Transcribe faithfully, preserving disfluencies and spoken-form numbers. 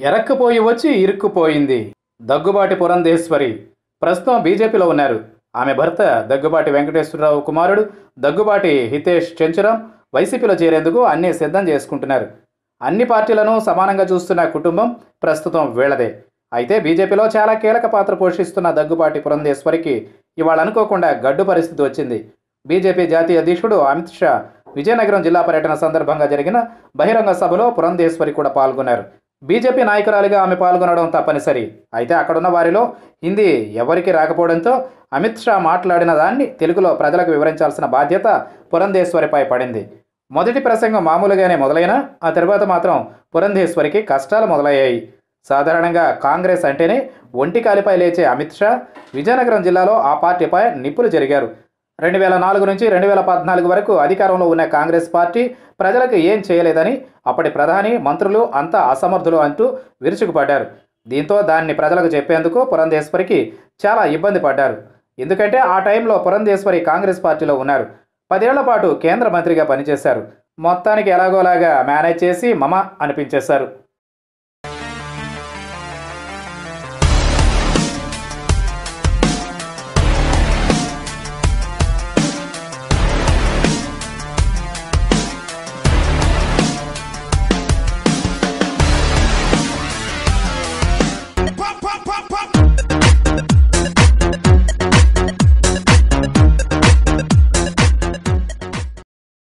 ఎరక్కుపోయి వచ్చి ఇరుక్కుపోయింది. దగ్గుబాటి పురంధేశ్వరి ప్రస్తుతం బీజేపీలో ఉన్నారు. ఆమె భర్త దగ్గుబాటి వెంకటేశ్వరరావు కుమారుడు దగ్గుబాటి హితేష్ చెంచురాం వైసీపీలో చేరేందుకు అన్నీ సిద్ధం చేసుకుంటున్నారు. అన్ని పార్టీలను సమానంగా చూస్తున్న కుటుంబం ప్రస్తుతం వీళ్లదే. అయితే బీజేపీలో చాలా కీలక పాత్ర పోషిస్తున్న దగ్గుబాటి పురంధేశ్వరికి ఇవాళ అనుకోకుండా గడ్డు పరిస్థితి వచ్చింది. బీజేపీ జాతీయ అధ్యక్షుడు అమిత్ షా విజయనగరం జిల్లా పర్యటన సందర్భంగా జరిగిన బహిరంగ సభలో పురంధేశ్వరి కూడా పాల్గొన్నారు. బీజేపీ నాయకురాలిగా ఆమె పాల్గొనడం తప్పనిసరి. అయితే అక్కడున్న వారిలో హిందీ ఎవరికి రాకపోవడంతో అమిత్ షా మాట్లాడిన దాన్ని తెలుగులో ప్రజలకు వివరించాల్సిన బాధ్యత పురంధేశ్వరిపై పడింది. మొదటి ప్రసంగం మామూలుగానే మొదలైనా ఆ తర్వాత మాత్రం పురంధేశ్వరికి కష్టాలు మొదలయ్యాయి. సాధారణంగా కాంగ్రెస్ అంటేనే ఒంటి కాలిపై లేచే అమిత్ షా విజయనగరం జిల్లాలో ఆ పార్టీపై నిప్పులు జరిగారు. రెండు వేల నాలుగు నుంచి రెండు వేల పద్నాలుగు వరకు అధికారంలో ఉన్న కాంగ్రెస్ పార్టీ ప్రజలకు ఏం చేయలేదని అప్పటి ప్రధాని మంత్రులు అంతా అసమర్థులు అంటూ విరుచుకుపడ్డారు. దీంతో దాన్ని ప్రజలకు చెప్పేందుకు పురంధేశ్వరికి చాలా ఇబ్బంది పడ్డారు. ఎందుకంటే ఆ టైంలో పురంధేశ్వరి కాంగ్రెస్ పార్టీలో ఉన్నారు. పదేళ్ల పాటు కేంద్ర మంత్రిగా పనిచేశారు. మొత్తానికి ఎలాగోలాగా మేనేజ్ చేసి మమ అనిపించేశారు.